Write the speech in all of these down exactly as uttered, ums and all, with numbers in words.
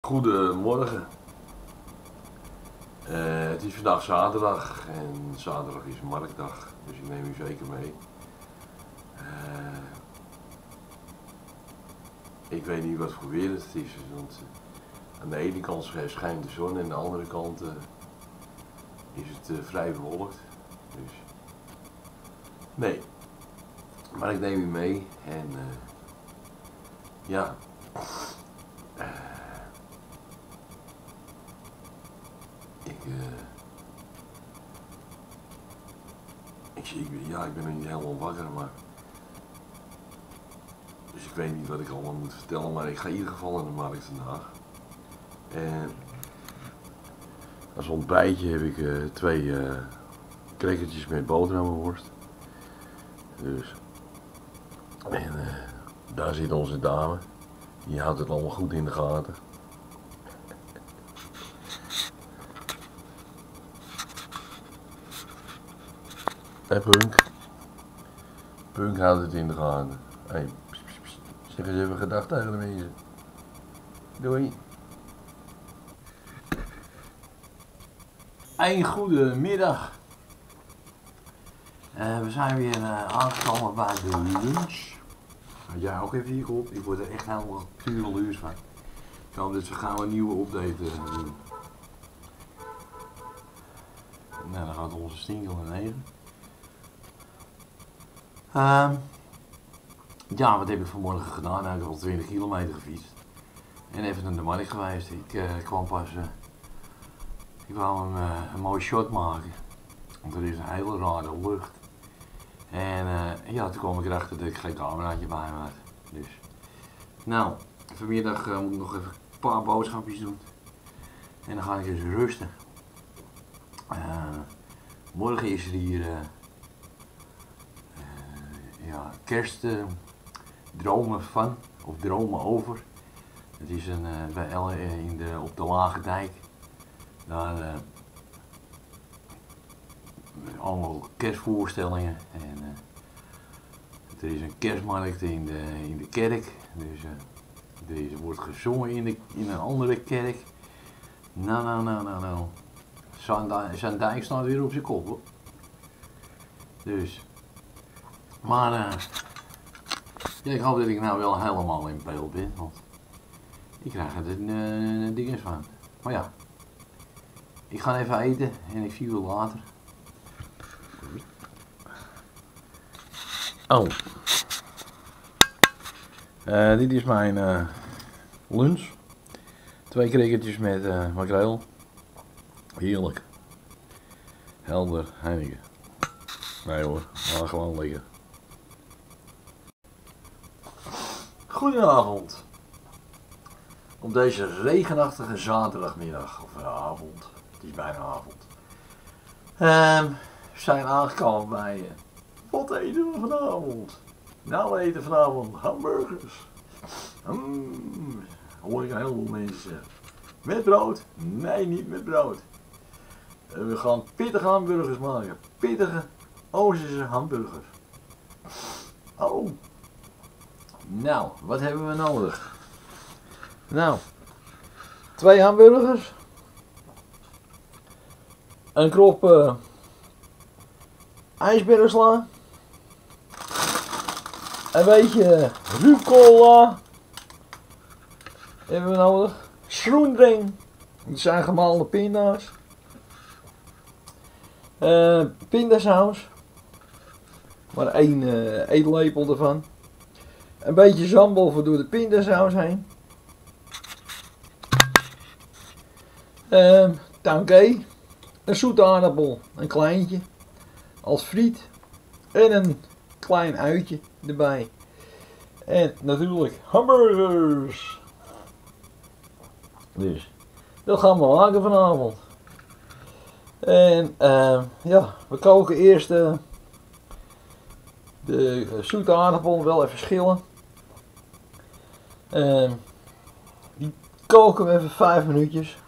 Goedemorgen. Uh, het is vandaag zaterdag en zaterdag is marktdag, dus ik neem u zeker mee. Uh, ik weet niet wat voor weer het is, want aan de ene kant schijnt de zon en aan de andere kant uh, is het uh, vrij bewolkt. Dus nee, maar ik neem u mee en uh, ja. Uh, Ik, uh, ik, ik, ja, ik ben nog niet helemaal wakker, maar dus ik weet niet wat ik allemaal moet vertellen, maar ik ga in ieder geval naar de markt vandaag. En als ontbijtje heb ik uh, twee uh, crackertjes met boterhammenworst. Dus en uh, daar zit onze dame, die houdt het allemaal goed in de gaten. Hé Punk, Punk houdt het in de gaten. Hey, pst, pst, pst. Zeg eens even gedag tegen de mensen. Doei. Een goede middag. Uh, we zijn weer uh, aangekomen bij de lunch. Had jij ook even hier op? Ik word er echt helemaal tureluurs van. Ik hoop dat we gaan een nieuwe update uh, doen. Nou, dan gaat onze stinkel naar beneden. Uh, ja, wat heb ik vanmorgen gedaan? Nou, ik heb al twintig kilometer gefietst. En even naar de markt geweest. Ik uh, kwam pas... Uh, ik wou een, uh, een mooi shot maken. Want er is een hele rare lucht. En uh, ja, toen kwam ik erachter dat ik geen cameraatje bij me had. Dus. Nou, vanmiddag uh, moet ik nog even een paar boodschapjes doen. En dan ga ik eens rusten. Uh, morgen is er hier... Uh, Ja, kerstdromen uh, van, of dromen over. Het is een, uh, bij El, uh, in de, op de Lage Dijk. Daar uh, allemaal kerstvoorstellingen. En uh, er is een kerstmarkt in de, in de kerk. Dus uh, er wordt gezongen in, de, in een andere kerk. Nou, nou, nou, nou, nou. Zijn dijk staat weer op zijn kop hoor. Dus... Maar uh, ja, ik hoop dat ik nou wel helemaal in beeld ben, want ik krijg er uh, dingen van. Maar ja, ik ga even eten en ik zie u later. Oh, uh, dit is mijn uh, lunch. Twee crackertjes met uh, makreel. Heerlijk. Helder, Heineken. Nee hoor, maar gewoon lekker. Goedenavond. Op deze regenachtige zaterdagmiddag, of avond, het is bijna avond. Uh, we zijn aangekomen bij, uh, wat eten we vanavond? Nou, we eten vanavond hamburgers. Mm, hoor ik een heleboel mensen zeggen. Met brood? Nee, niet met brood. Uh, we gaan pittige hamburgers maken. Pittige Oosterse hamburgers. Oh. Nou, wat hebben we nodig? Nou, twee hamburgers. Een krop uh, ijsbergsla. Een beetje rucola. Hebben we nodig. Schroendring. Dat zijn gemaalde pinda's. Uh, pindasaus. Maar één uh, eetlepel ervan. Een beetje zambal voor door de pindasaus heen. Uh, Tanké. Een zoete aardappel. Een kleintje. Als friet. En een klein uitje erbij. En natuurlijk hamburgers. Dus dat gaan we maken vanavond. En uh, ja, we koken eerst uh, de uh, zoete aardappel wel even schillen. Uh, die koken we even vijf minuutjes.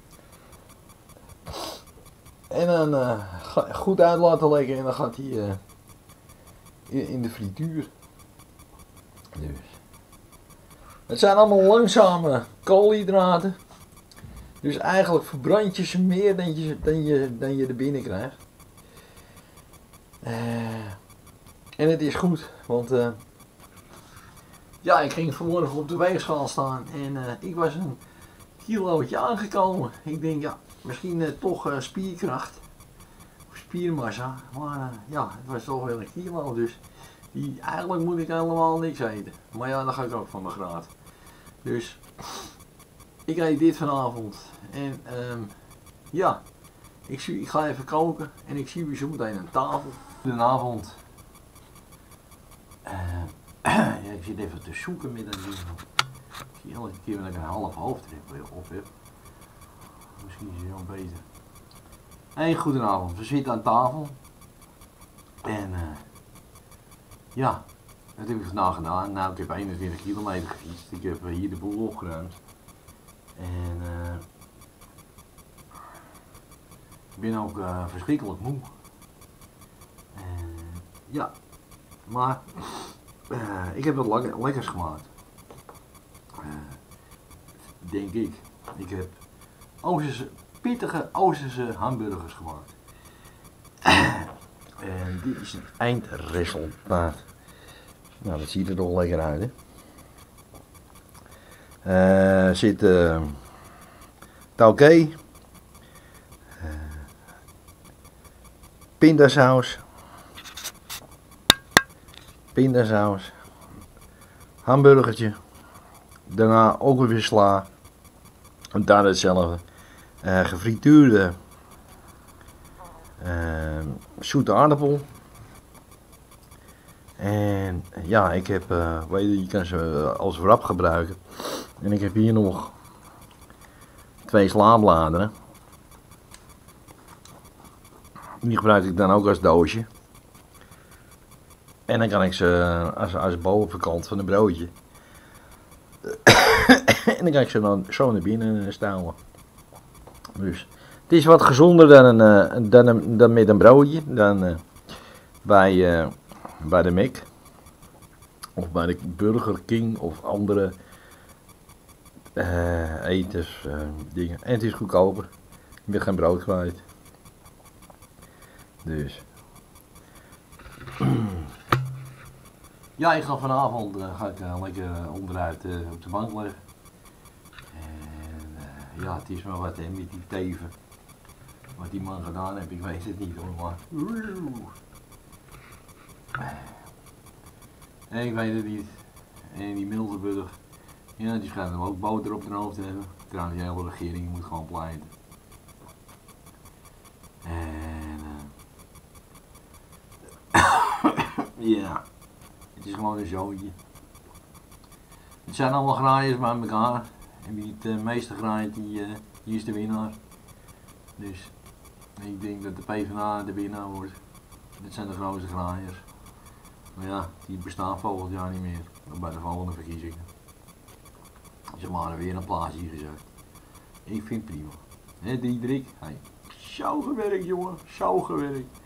En dan uh, goed uit laten leggen en dan gaat hij uh, in, in de frituur. Dus. Het zijn allemaal langzame koolhydraten. Dus eigenlijk verbrand je ze meer dan je, dan je, dan je er binnen krijgt. Uh, en het is goed, want uh, ja, ik ging vanmorgen op de weegschaal staan en uh, ik was een kilootje aangekomen. Ik denk, ja, misschien uh, toch uh, spierkracht of spiermassa, maar uh, ja, het was toch wel een kilo, dus die, eigenlijk moet ik helemaal niks eten. Maar ja, dan ga ik ook van mijn graad. Dus ik eet dit vanavond en um, ja, ik, zie, ik ga even koken en ik zie u zo meteen aan tafel. Goedenavond. Uh, ja, ik zit even te zoeken met een ding. Ik zie elke keer dat ik een half hoofdtrip op heb. Misschien is het wel beter. Hey, goedenavond, we zitten aan tafel. En uh, ja, dat heb ik vandaag gedaan. Nou, ik heb eenentwintig kilometer gefietst. Ik heb hier de boel opgeruimd. En uh, ik ben ook uh, verschrikkelijk moe. En ja, maar uh, ik heb wat le lekkers gemaakt. Uh, denk ik. Ik heb Oosterse, pittige Oosterse hamburgers gemaakt. En dit is het eindresultaat. Nou, dat ziet er toch lekker uit, hè? Er uh, zit uh, tauke, uh, pindasaus, pindasaus, hamburgertje, daarna ook weer sla, en daar hetzelfde, uh, gefrituurde uh, zoete aardappel. En ja, ik heb, uh, weet je, je kan ze als wrap gebruiken. En ik heb hier nog twee slaabladeren. Die gebruik ik dan ook als doosje. En dan kan ik ze als, als bovenkant van een broodje. En dan kan ik ze dan zo naar binnen stouwen. Dus het is wat gezonder dan, een, dan, een, dan met een broodje. Dan uh, bij, uh, bij de Mac. Of bij de Burger King of andere uh, etens, uh, dingen. En het is goedkoper. Je bent geen brood kwijt. Dus. Ja, ik ga vanavond uh, ga ik, uh, lekker uh, onderuit uh, op de bank liggen. En uh, ja, het is maar wat hè, met die teven. Wat die man gedaan heeft, ik weet het niet hoor, maar. En ik weet het niet. En die Miltenburg, ja, die schijnt hem ook boter op de hoofd te hebben. Trouwens, de hele regering moet gewoon pleiten. En uh, ja, het is gewoon een zootje. Het zijn allemaal graaiers bij elkaar. En wie het uh, meeste graait, die, uh, die is de winnaar. Dus ik denk dat de PvdA de winnaar wordt. Dit zijn de grootste graaiers. Maar ja, die bestaan volgend jaar niet meer. Bij de volgende verkiezingen. Ze maar weer een plaatsje gezet. Ik vind het prima. Hé Diederik? Hey. Zo gewerkt jongen, zo gewerkt.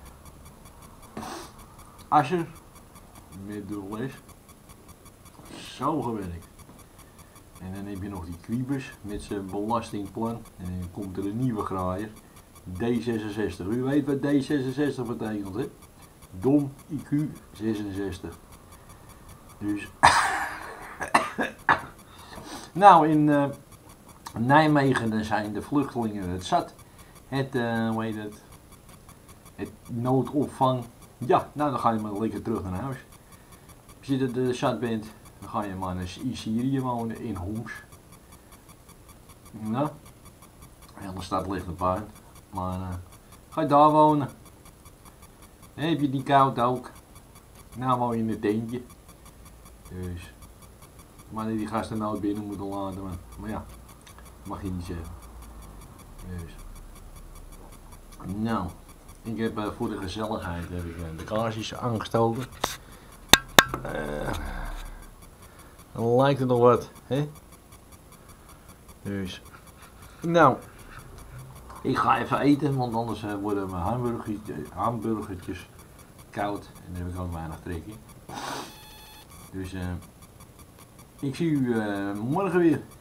Asser, met dubbel S. Zo gewerkt. En dan heb je nog die Kwiebus met zijn belastingplan. En dan komt er een nieuwe graaier. D zesenzestig. U weet wat D zesenzestig betekent, hè? Dom I Q zesenzestig. Dus. Nou, in uh, Nijmegen zijn de vluchtelingen het zat. Het, uh, hoe heet het? Het noodopvang. Ja, nou dan ga je maar lekker terug naar huis. Als je er de zat bent, dan ga je maar naar Syrië wonen, in Homs. Nou, ja, de stad ligt een puin. Maar uh, ga je daar wonen. Dan heb je het niet koud ook. Nou woon je in een tentje. Dus. Maar die gasten nou binnen moeten laten. Maar, maar ja, mag je niet zeggen. Dus. Nou, ik heb uh, voor de gezelligheid heb ik, uh, de kaarsjes aangestoken. Uh, dan lijkt het nog wat, hè? Dus. Nou. Ik ga even eten, want anders uh, worden mijn hamburgertjes, hamburgertjes koud. En daar heb ik ook weinig trek in. Dus uh, ik zie u uh, morgen weer.